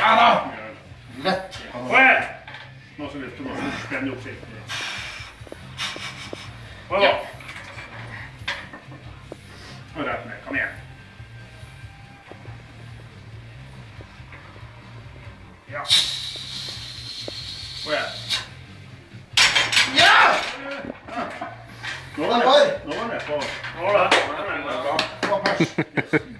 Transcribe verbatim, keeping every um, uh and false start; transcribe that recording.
Ja da! Lett. Nå ser det ut til å spenne opp sitt. Ja. Og rett ned. Kom igjen. Ja. Og igjen. Ja! Nå var det på. Nå var det på. Nå var det. Nå var det.